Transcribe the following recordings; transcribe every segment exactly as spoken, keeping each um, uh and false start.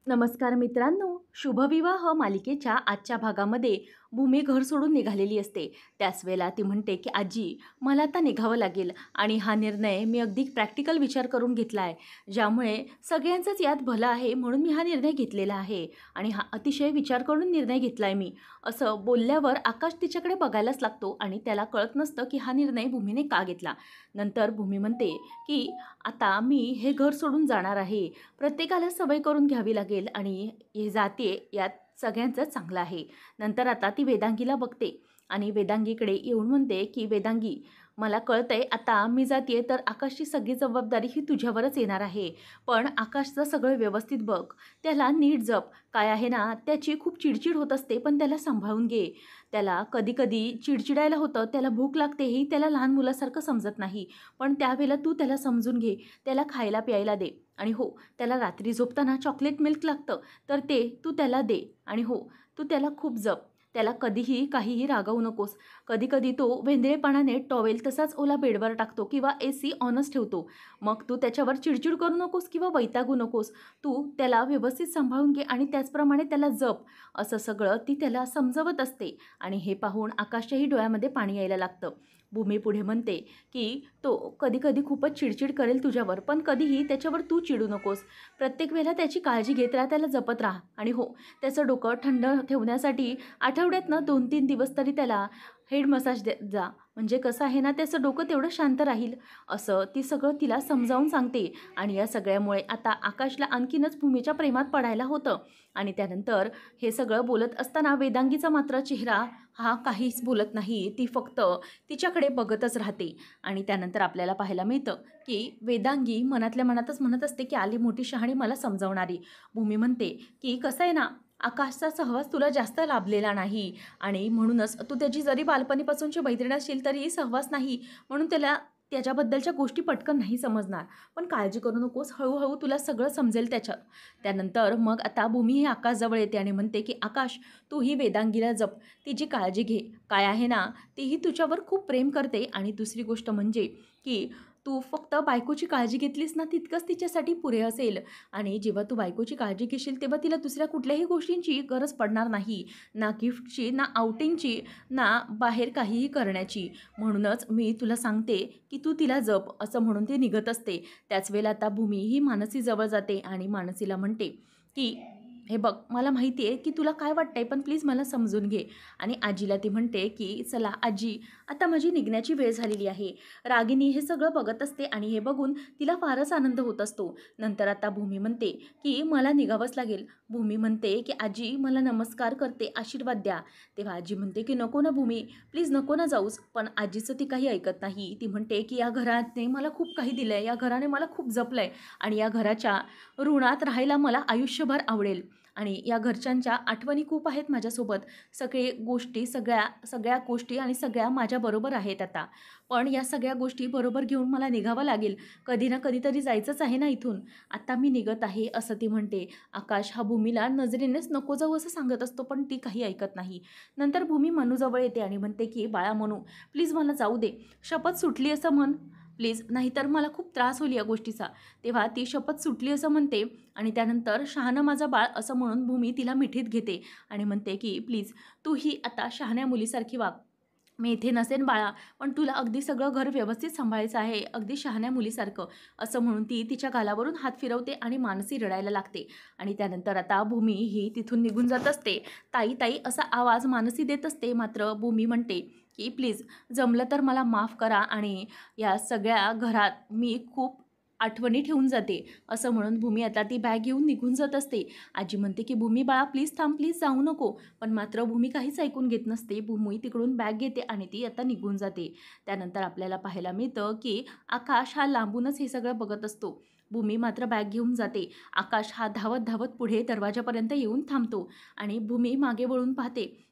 नमस्कार मित्रांनो, शुभविवाह मालिकेच्या आजच्या भागामध्ये भूमी घर सोडून निघालेली असते. त्याच वेळेला ती म्हणते की आजी, मला आता निघावं लागेल आणि हा निर्णय मी अगदी प्रॅक्टिकल विचार करून घेतला आहे, ज्यामुळे सगळ्यांचंच यात भलं आहे म्हणून मी हा निर्णय घेतलेला आहे आणि हा अतिशय विचार करून निर्णय घेतला आहे मी. असं बोलल्यावर आकाश तिच्याकडे बघायलाच लागतो आणि त्याला कळत नसतं की हा निर्णय भूमीने का घेतला. नंतर भूमी म्हणते की आता मी हे घर सोडून जाणार आहे. प्रत्येकाला सवय करून घ्यावी लागेल आणि हे जाते यात सगळ्यांचं चांगलं आहे. नंतर आता ती वेदांगीला बघते आणि वेदांगीकडे येऊन म्हणते की वेदांगी, मला कळतंय आता मी जाते तर आकाशची सगळी जबाबदारी ही तुझ्यावरच येणार आहे. पण आकाशचं सगळं व्यवस्थित बघ, त्याला नीट जप. काय आहे ना, त्याची खूप चिडचिड होत असते पण त्याला सांभाळून घे. त्याला कधी कधी चिडचिडायला होतं, त्याला भूक लागते ही त्याला लहान मुलासारखं समजत नाही. पण त्यावेळेला तू त्याला समजून घे, त्याला खायला प्यायला दे. आणि हो, त्याला रात्री झोपताना चॉकलेट मिल्क लागतं तर ते तू त्याला दे. आणि हो, तू त्याला खूप जप. त्याला कधीही काहीही रागवू नकोस. कधी कधी तो वेंधळेपणाने टॉवेल तसाच ओला बेडवर टाकतो किंवा ए सी ऑनच ठेवतो. मग तू त्याच्यावर चिडचिड करू नकोस किंवा वैतागू नकोस. तू त्याला व्यवस्थित सांभाळून घे आणि त्याचप्रमाणे त्याला जप. असं सगळं ती त्याला समजवत असते आणि हे पाहून आकाशच्याही डोळ्यामध्ये पाणी यायला लागतं. भूमी पुढे म्हणते की तो कधी कधी खूपच चिडचिड करेल तुझ्यावर, पण कधीही त्याच्यावर तू चिडू नकोस. प्रत्येक वेळेला त्याची काळजी घेत राहा, त्याला जपत राहा. आणि हो, त्याचं डोकं थंड ठेवण्यासाठी आठवड्यातनं दोन तीन दिवस तरी त्याला हेड मसाज दे जा. म्हणजे कसं आहे ना, त्याचं डोकं तेवढं शांत राहील. असं ती सगळं तिला समजावून सांगते आणि या सगळ्यामुळे आता आकाशला आणखीनच भूमीच्या प्रेमात पडायला होतं. आणि त्यानंतर हे सगळं बोलत असताना वेदांगीचा मात्र चेहरा हा काहीच बोलत नाही. ती फक्त तिच्याकडे बघतच राहते. आणि त्यानंतर आपल्याला पाहायला मिळतं की वेदांगी मनातल्या मनातच म्हणत असते की आली मोठी शहाणी मला समजावणारी. भूमी म्हणते की कसं आहे ना, आकाशचा सहवास तुला जास्त लाभलेला नाही आणि म्हणूनच तू त्याची जरी बालपणीपासूनची मैत्रीण असशील तरीही सहवास नाही म्हणून त्याला त्याच्याबद्दलच्या गोष्टी पटकन नाही समजणार. पण काळजी करू नकोस, हळूहळू तुला सगळं समजेल त्याच्यात. त्यानंतर मग आता भूमी ही आकाशजवळ येते आणि म्हणते की आकाश, तू ही वेदांगीला जप, तिची काळजी घे. काय आहे ना, तीही तुझ्यावर खूप प्रेम करते आणि दुसरी गोष्ट म्हणजे की तू फक्त बायकोची काळजी घेतलीस ना, तितकंच तिच्यासाठी पुरे असेल. आणि जेव्हा तू बायकोची काळजी घेशील तेव्हा तिला दुसऱ्या कुठल्याही गोष्टींची गरज पडणार नाही. ना गिफ्टची, ना आउटिंगची, ना बाहेर काहीही करण्याची. म्हणूनच मी तुला सांगते की तू तिला जप. असं म्हणून ती निघत असते. त्याच वेळेला आता भूमी ही मानसी जवळ जाते आणि मानसीला म्हणते की हे बघ, मला माहिती आहे की तुला काय वाटतंय, पण प्लीज मला समजून घे. आणि आजीला ती म्हणते की चला आजी, आता माझी निघण्याची वेळ झालेली आहे. रागिनी हे सगळं बघत असते आणि हे बघून तिला फारच आनंद होत असतो. नंतर आता भूमी म्हणते की मला निघावंच लागेल. भूमी म्हणते की आजी, मला नमस्कार करते, आशीर्वाद द्या. तेव्हा आजी म्हणते की नको ना भूमी, प्लीज नको ना जाऊस. पण आजीचं ती काही ऐकत नाही. ती म्हणते की या घराने मला खूप काही दिलं आहे, या घराने मला खूप जपलं आहे आणि या घराच्या ऋणात राहायला मला आयुष्यभर आवडेल. आणि या घरच्यांच्या आठवणी खूप आहेत माझ्यासोबत. सगळे गोष्टी सगळ्या सगळ्या गोष्टी आणि सगळ्या माझ्याबरोबर आहेत आता. पण या सगळ्या गोष्टी बरोबर घेऊन मला निघावं लागेल. कधी ना कधीतरी जायचंच आहे ना इथून. आता मी निघत आहे, असं ती म्हणते. आकाश हा भूमीला नजरेनेच नको जाऊ असं सांगत असतो, पण ती काही ऐकत नाही. नंतर भूमी मनूजवळ येते आणि म्हणते की बाळा मनू, प्लीज मला जाऊ दे. शपथ सुटली असं म्हण प्लीज, नाहीतर मला खूप त्रास होईल या गोष्टीचा. तेव्हा ती शपथ सुटली असं म्हणते आणि त्यानंतर शहाणं माझा बाळ असं म्हणून भूमी तिला मिठीत घेते आणि म्हणते की प्लीज, तू ही आता शहाण्या मुलीसारखी वाग. मी इथे नसेन बाळा, पण तुला अगदी सगळं घर व्यवस्थित सांभाळायचं आहे, अगदी शहाण्या मुलीसारखं. असं म्हणून ती तिच्या गालावरून हात फिरवते आणि मानसी रडायला लागते. आणि त्यानंतर आता भूमी ही तिथून निघून जात असते. ताई ताई असा आवाज मानसी देत असते. मात्र भूमी म्हणते की प्लीज, जमलं तर मला माफ करा आणि या सगळ्या घरात मी खूप आठवणी ठेवून जाते. असं म्हणून भूमी आता ती बॅग घेऊन निघून जात असते. आजी म्हणते की भूमी बाळा, प्लीज थांब, प्लीज जाऊ नको. पण मात्र भूमी काहीच ऐकून घेत नसते. भूमी तिकडून बॅग घेते आणि ती आता निघून जाते. त्यानंतर आपल्याला पाहायला मिळतं की आकाश हा लांबूनच हे सगळं बघत असतो. भूमी मात्र बॅग घेऊन जाते. आकाश हा धावत धावत पुढे दरवाजापर्यंत येऊन थांबतो आणि भूमी मागे वळून पाहते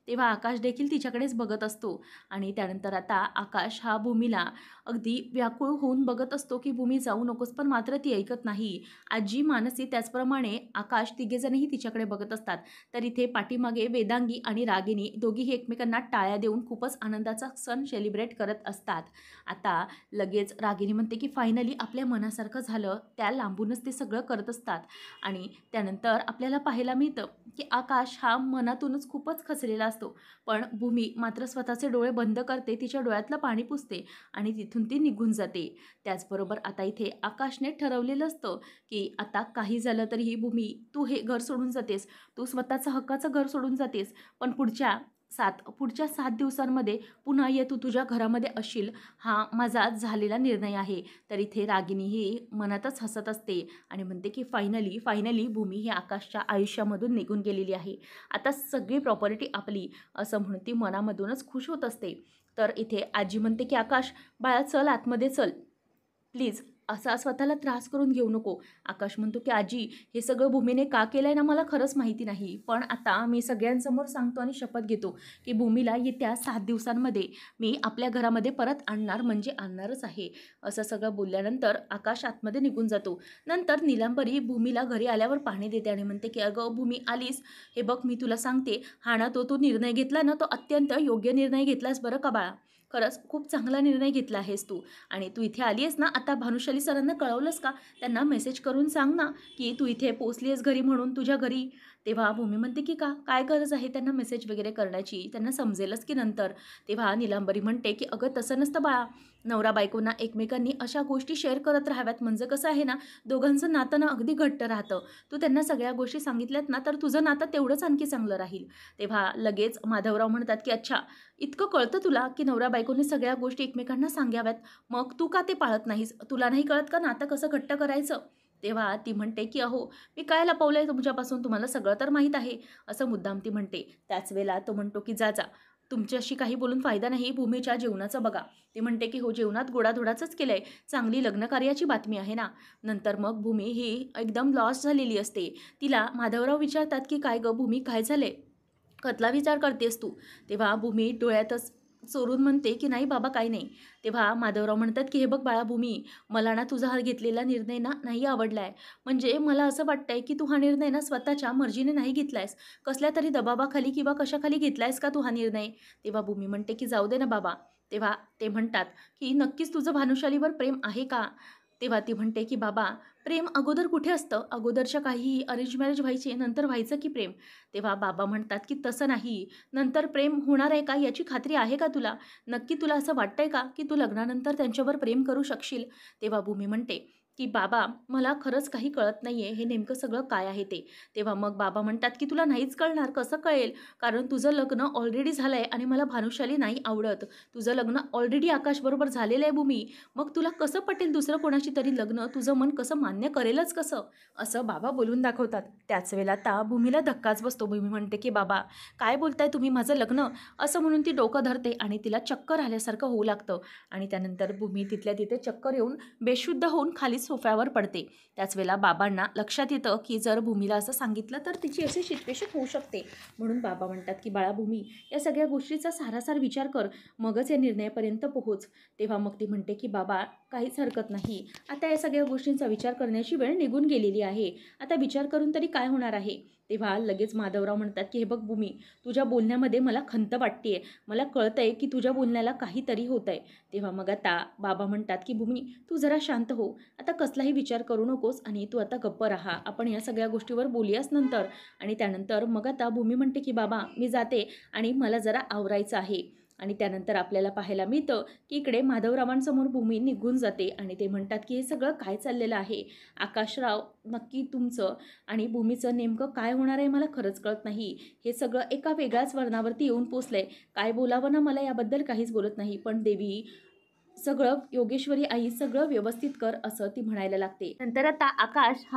तेव्हा आकाश देखील तिच्याकडेच बघत असतो आणि त्यानंतर आता आकाश हा भूमीला अगदी व्याकुळ होऊन बघत असतो की भूमी जाऊ नकोस, पण मात्र ती ऐकत नाही. आजी, मानसी त्याचप्रमाणे आकाश तिघेजणही तिच्याकडे बघत असतात. तर इथे पाठीमागे वेदांगी आणि रागिनी दोघीही एकमेकांना टाळ्या देऊन खूपच आनंदाचा सण सेलिब्रेट करत असतात. आता लगेच रागिनी म्हणते की फायनली आपल्या मनासारखं झालं. त्या लांबूनच ते सगळं करत असतात आणि त्यानंतर आपल्याला पाहायला मिळतं की आकाश हा मनातूनच खूपच खचलेला असतो, पण भूमी मात्र स्वतःचे डोळे बंद करते, तिच्या डोळ्यातलं पाणी पुसते आणि तिथून ती निघून जाते. त्याचबरोबर आता इथे आकाशने ठरवलेलं असतं की आता काही झालं तरीही भूमी, तू हे घर सोडून जातेस, तू स्वतःचं हक्काचं घर सोडून जातेस, पण पुढच्या सात पुढच्या सात दिवसांमध्ये पुन्हा ये तू तुझ्या घरामध्ये असशील, हा माझा झालेला निर्णय आहे. तर इथे रागिनी ही मनातच हसत असते आणि म्हणते की फायनली फायनली भूमी ही आकाशच्या आयुष्यामधून निघून गेलेली आहे, आता सगळी प्रॉपर्टी आपली, असं म्हणून ती मनामधूनच खुश होत असते. तर इथे आजी म्हणते की आकाश बाळा चल आतमध्ये चल, प्लीज असा स्वतःला त्रास करून घेऊ नको. आकाश म्हणतो की आजी हे सगळं भूमीने का केलं आहे ना मला खरंच माहिती नाही, पण आता मी सगळ्यांसमोर सांगतो आणि शपथ घेतो की भूमीला येत्या सात दिवसांमध्ये मी आपल्या घरामध्ये परत आणणार म्हणजे आणणारच आहे. असं सगळं बोलल्यानंतर आकाश आतमध्ये निघून जातो. नंतर नीलांबरी भूमीला घरी आल्यावर पाणी देते आणि म्हणते की अगं भूमी आलीस, हे बघ मी तुला सांगते, हा ना तो तू निर्णय घेतला ना तो अत्यंत योग्य निर्णय घेतलास बरं का बाळा, खरंच खूप चांगला निर्णय घेतला आहेस तू. आणि तू इथे आली आहेस ना, आता भानुशाली सरांना कळवलंस का, त्यांना मेसेज करून सांग ना की तू इथे पोचली आहेस घरी म्हणून तुझ्या घरी. तेव्हा भूमी म्हणते की का काय गरज आहे त्यांना मेसेज वगैरे करण्याची, त्यांना समजेलच की नंतर. तेव्हा नीलांबरी म्हणते की अगं तसं नसतं बाळा, नवरा बायकोंना एकमेकांनी अशा गोष्टी शेअर करत राहाव्यात, म्हणजे कसं आहे ना दोघांचं नातं ना अगदी घट्ट राहतं. तू त्यांना सगळ्या गोष्टी सांगितल्यात ना तर तुझं नातं तेवढंच आणखी चांगलं राहील. तेव्हा लगेच माधवराव म्हणतात की अच्छा इतकं कळतं तुला की नवरा बायकोनी सगळ्या गोष्टी एकमेकांना सांगाव्यात, मग तू का ते पाळत नाहीस, तुला नाही कळत का नातं कसं घट्ट करायचं. तेव्हा ती म्हणते की अहो मी काय लपवलं आहे तुमच्यापासून, तुम्हाला सगळं तर माहीत आहे, असं मुद्दाम ती म्हणते. त्याच वेळेला तो म्हणतो की जा जा तुमच्याशी काही बोलून फायदा नाही, भूमीच्या जेवणाचं बघा. ती म्हणते की हो जेवणात गोडाधोडाचंच केलं आहे, चांगली लग्नकार्याची बातमी आहे ना. नंतर मग भूमी ही एकदम लॉस झालेली असते. तिला माधवराव विचारतात की काय गं भूमी काय झाले, कसला विचार करतेस तू. तेव्हा भूमी डोळ्यातच चोरून म्हणते की नाही बाबा काही नाही. तेव्हा माधवराव म्हणतात की हे बघ बाळा भूमी, मला ना तुझा हा घेतलेला निर्णय ना नाही आवडला आहे, म्हणजे मला असं वाटतंय की तू हा निर्णय ना स्वतःच्या मर्जीने नाही घेतला आहेस, कसल्या तरी दबावाखाली किंवा कशाखाली घेतला आहेस का तू हा निर्णय. तेव्हा भूमी म्हणते की जाऊ दे ना बाबा. तेव्हा ते म्हणतात की नक्कीच तुझं भानुशालीवर प्रेम आहे का. तेव्हा ती म्हणते की बाबा प्रेम अगोदर कुठे असतं, अगोदरच्या काही अरेंज मॅरेज व्हायचे नंतर व्हायचं की प्रेम. तेव्हा बाबा म्हणतात की तसं नाही, नंतर प्रेम होणार आहे का याची खात्री आहे का तुला, नक्की तुला असं वाटतंय का की तू लग्नानंतर त्यांच्यावर प्रेम करू शकशील. तेव्हा भूमी म्हणते की बाबा मला खरंच काही कळत नाही आहे हे नेमकं सगळं काय आहे ते. तेव्हा मग बाबा म्हणतात की तुला नाहीच कळणार, कसं कळेल, कारण तुझं लग्न ऑलरेडी झालं आहे आणि मला भानुशाली नाही आवडत, तुझं लग्न ऑलरेडी आकाशबरोबर झालेलं आहे भूमी, मग तुला कसं पटेल दुसरं कोणाशी तरी लग्न, तुझं मन कसं मान्य करेलच कसं, असं बाबा बोलून दाखवतात. त्याच वेळेला आता भूमीला धक्काच बसतो. भूमी म्हणते की बाबा काय बोलताय तुम्ही, माझं लग्न, असं म्हणून ती डोकं धरते आणि तिला चक्कर आल्यासारखं होऊ लागतं आणि त्यानंतर भूमी तिथल्या तिथे चक्कर येऊन बेशुद्ध होऊन खाली सोफ्यावर पडते. त्याच वेळेला बाबांना लक्षात येतं की जर भूमीला असं सांगितलं तर तिची अशी सिच्युएशन होऊ शकते, म्हणून बाबा म्हणतात की बाळा भूमी या सगळ्या गोष्टीचा सारासार विचार कर, मगच या निर्णयापर्यंत पोहोच. तेव्हा मग ती म्हणते की बाबा काहीच हरकत नाही, आता या सगळ्या गोष्टींचा विचार करण्याची वेळ निघून गेलेली आहे, आता विचार करून तरी काय होणार आहे. तेव्हा लगेच माधवराव म्हणतात की हे बघ भूमी, तुझ्या बोलण्यामध्ये मला खंत वाटते, मला कळतं आहे की तुझ्या बोलण्याला काहीतरी होत आहे. तेव्हा मग आता बाबा म्हणतात की भूमी तू जरा शांत हो, आता कसलाही विचार करू नकोस आणि तू आता गप्प राहा, आपण या सगळ्या गोष्टीवर बोलूयास नंतर. आणि त्यानंतर मग आता भूमी म्हणते की बाबा मी जाते आणि मला जरा आवरायचं आहे. आणि त्यानंतर आपल्याला पाहायला मिळतं की इकडे माधवरावांसमोर भूमी निघून जाते आणि ते म्हणतात की हे सगळं काय चाललेलं आहे, आकाशराव नक्की तुमचं आणि भूमीचं नेमकं काय होणार आहे मला खरंच कळत नाही, हे सगळं एका वेगळ्याच वर्णावरती येऊन पोचलंय, काय बोलावं ना मला याबद्दल काहीच बोलत नाही, पण देवी सगळं योगेश्वरी आई सगळं व्यवस्थित कर, असं ती म्हणायला लागते. नंतर आता आकाश हा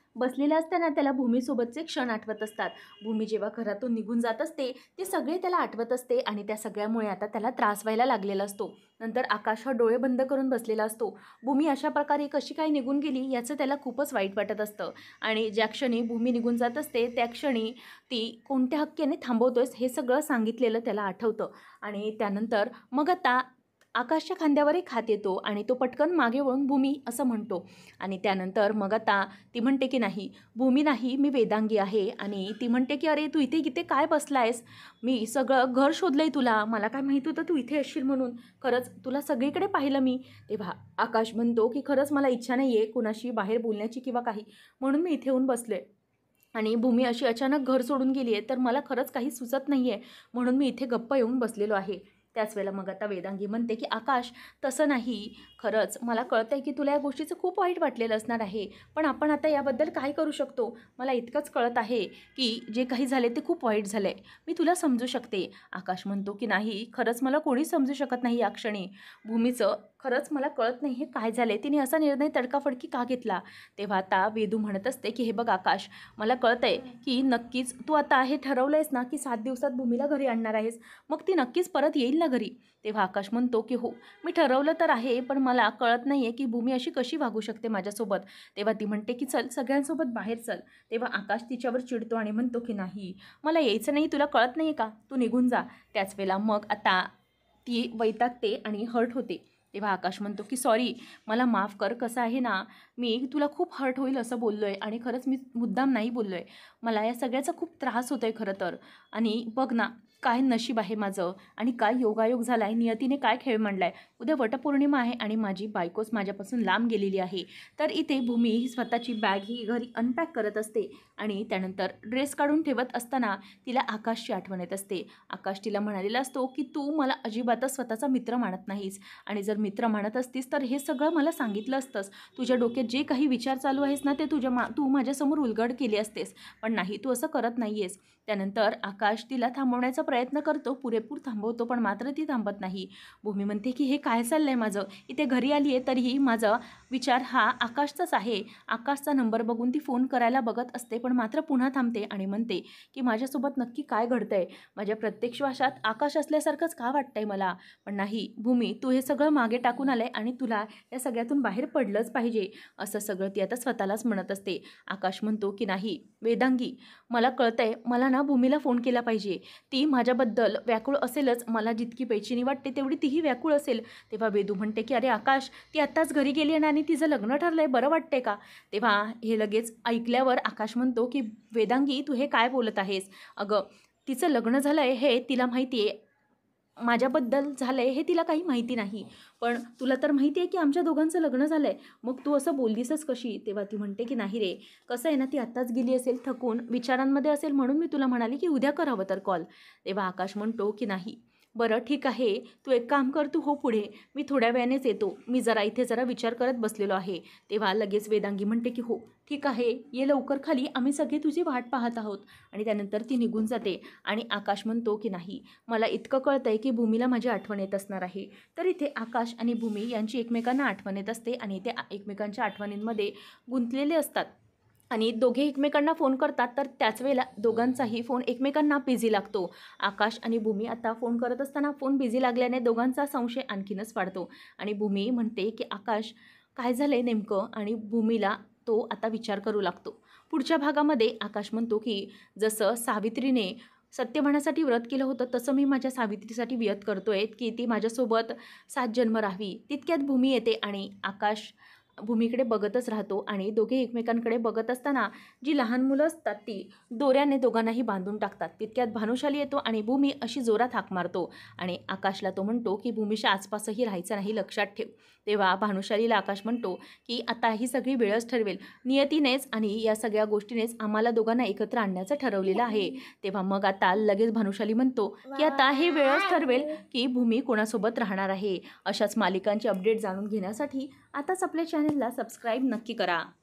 बसलेला असताना त्याला भूमीसोबतचे क्षण आठवत असतात. भूमी जेव्हा घरातून निघून जात असते ते सगळे त्याला आठवत असते आणि त्या सगळ्यामुळे आता त्याला त्रास व्हायला लागलेला असतो. नंतर आकाश हा डोळे बंद करून बसलेला असतो. भूमी अशा प्रकारे कशी काय निघून गेली याचं त्याला खूपच वाईट वाटत असतं आणि ज्या क्षणी भूमी निघून जात असते त्या क्षणी ती कोणत्या हक्काने थांबवतोयस हे सगळं सांगितलेलं त्याला आठवतं. आणि त्यानंतर मग आता आकाशच्या खांद्यावर एक हात येतो आणि तो पटकन मागे वळून भूमी असं म्हणतो. आणि त्यानंतर मग आता ती म्हणते की नाही भूमी नाही, मी वेदांगी आहे. आणि ती म्हणते की अरे तू इथे इथे काय बसलायस, मी सगळं घर शोधलंय तुला, मला काय माहीत होतं तू इथे असशील म्हणून, खरंच तुला सगळीकडे पाहिलं मी. तेव्हा आकाश म्हणतो की खरंच मला इच्छा नाही आहे कुणाशी बाहेर बोलण्याची किंवा काही, म्हणून मी इथे येऊन बसले. आणि भूमी अशी अचानक घर सोडून गेली आहे तर मला खरंच काही सुचत नाही आहे, म्हणून मी इथे गप्प येऊन बसलेलो आहे. त्याच वेळेला मग आता वेदांगी म्हणते की आकाश तसं नाही, खरंच मला कळतं आहे की तुला या गोष्टीचं खूप वाईट वाटलेलं असणार आहे, पण आपण आता याबद्दल काय करू शकतो. मला इतकंच कळत आहे की जे काही झाले ते खूप वाईट झालं आहे, मी तुला समजू शकते. आकाश म्हणतो की नाही खरंच मला कोणीच समजू शकत नाही या क्षणी. भूमीचं खरंच मला कळत नाही हे काय झाले, तिने असा निर्णय तडकाफडकी का घेतला. तेव्हा आता वेदू म्हणत असते की हे बघ आकाश, मला कळतं आहे की नक्कीच तू आता हे ठरवलं आहेस ना की सात दिवसात भूमीला घरी आणणार आहेस, मग ती नक्कीच परत येईल ना घरी. तेव्हा आकाश म्हणतो की हो मी ठरवलं तर आहे, पण मला कळत नाही आहे की भूमी अशी कशी वागू शकते माझ्यासोबत. तेव्हा ती म्हणते की चल सगळ्यांसोबत बाहेर चल. तेव्हा आकाश तिच्यावर चिडतो आणि म्हणतो की नाही मला यायचं नाही, तुला कळत नाही का, तू निघून जा. त्याच वेळेला मग आता ती वैतागते आणि हर्ट होते. तेव्हा आकाश म्हणतो की सॉरी मला माफ कर, कसं आहे ना मी तुला खूप हर्ट होईल असं बोललो आहे आणि खरंच मी मुद्दाम नाही बोललो आहे, मला या सगळ्याचा खूप त्रास होतो आहे खरं तर. आणि बघ ना काय नशीब आहे माझं आणि काय योगायोग झाला आहे, नियतीने काय खेळ मांडला आहे. उद्या वटपौर्णिमा आहे आणि माझी बायकोच माझ्यापासून लांब गेलेली आहे. तर इथे भूमी ही स्वतःची बॅग ही घरी अनपॅक करत असते आणि त्यानंतर ड्रेस काढून ठेवत असताना तिला आकाशची आठवण येत असते. आकाश तिला म्हणालेला असतो की तू मला अजिबातच स्वतःचा मित्र मानत नाहीस आणि जर मित्र मानत असतीस तर हे सगळं मला सांगितलं असतंस. तुझ्या डोक्यात जे काही विचार चालू आहेस ना ते तुझ्या मा तू माझ्यासमोर उलगड केली असतेस, पण नाही तू असं करत नाही आहेस. त्यानंतर आकाश तिला थांबवण्याचा प्रयत्न करतो, पुरेपूर थांबवतो, पण मात्र ती थांबत नाही. भूमी म्हणते की हे काय चाललं आहे माझं, इथे घरी आली आहे तरीही माझा विचार हा आकाशचाच आहे. आकाशचा नंबर बघून ती फोन करायला बघत असते, पण मात्र पुन्हा थांबते आणि म्हणते की माझ्यासोबत नक्की काय घडतं आहे, माझ्या प्रत्येक श्वासात आकाश असल्यासारखंच का वाटतंय मला. पण नाही भूमी, तू हे सगळं मागे टाकून आलं आहे आणि तुला या सगळ्यातून बाहेर पडलंच पाहिजे, असं सगळं ती आता स्वतःलाच म्हणत असते. आकाश म्हणतो की नाही वेदांगी, मला कळतंय मला ना भूमीला फोन केला पाहिजे, ती माझ्याबद्दल व्याकुळ असेलच, मला जितकी बेचैनी वाटते तेवढी तीही व्याकुळ असेल. तेव्हा वेदू म्हणते की अरे आकाश, ती आत्ताच घरी गेली आहे आणि तिचं लग्न ठरलं आहे, बरं वाटते का. तेव्हा हे लगेच ऐकल्यावर आकाश म्हणतो की वेदांगी तू हे काय बोलत आहेस, अगं तिचं लग्न झालं आहे हे तिला माहिती आहे, माझ्याबद्दल झालं आहे हे तिला काही माहिती नाही, पण तुला तर माहिती आहे की आमच्या दोघांचं लग्न झालं आहे, मग तू असं बोललीसच कशी. तेव्हा ती म्हणते की नाही रे, कसं आहे ना ती आत्ताच गेली असेल, थकून विचारांमध्ये असेल, म्हणून मी तुला म्हणाली की उद्या करावं तर कॉल. तेव्हा आकाश म्हणतो की नाही बरं ठीक आहे, तू एक काम कर, तू हो पुढे, मी थोड्या वेळानेच येतो, मी जरा इथे जरा विचार करत बसलेलो आहे. तेव्हा लगेच वेदांगी म्हणते की हो ठीक आहे, ये लवकर खाली, आम्ही सगळे तुझी वाट पाहत आहोत. आणि त्यानंतर ती निघून जाते आणि आकाश म्हणतो की नाही मला इतकं कळतं आहे की भूमीला माझी आठवण येत असणार आहे. तर इथे आकाश आणि भूमी यांची एकमेकांना आठवण येत असते आणि ते एकमेकांच्या आठवणींमध्ये गुंतलेले असतात आणि दोघे एकमेकांना फोन करतात. तर त्याच वेळेला दोघांचाही फोन एकमेकांना बिझी लागतो. आकाश आणि भूमी आता फोन करत असताना फोन बिझी लागल्याने दोघांचा संशय आणखीनच वाढतो आणि भूमी म्हणते की आकाश काय झालं आहे नेमकं, आणि भूमीला तो आता विचार करू लागतो. पुढच्या भागामध्ये आकाश म्हणतो की जसं सावित्रीने सत्यवानासाठी व्रत केलं होतं तसं मी माझ्या सावित्रीसाठी व्रत करतोय की ती माझ्यासोबत सात जन्म राहावी. तितक्यात भूमी येते आणि आकाश भूमीकडे बघतच राहतो आणि दोघे एकमेकांकडे बघत असताना जी लहान मुलं असतात ती दोऱ्याने दोघांनाही बांधून टाकतात. तितक्यात भानुशाली येतो आणि भूमी अशी जोरात हाक मारतो आणि आकाशला तो म्हणतो की भूमीच्या आसपासही राहायचं नाही, लक्षात ठेव. तेव्हा भानुशालीला आकाश म्हणतो की आता ही सगळी वेळच ठरवेल, नियतीनेच आणि या सगळ्या गोष्टीनेच आम्हाला दोघांना एकत्र आणण्याचं ठरवलेलं आहे. तेव्हा मग आता लगेच भानुशाली म्हणतो की आता हे वेळच ठरवेल की भूमी कोणासोबत राहणार आहे. अशाच मालिकांचे अपडेट जाणून घेण्यासाठी आताच आपल्या चॅनलला सबस्क्राईब नक्की करा.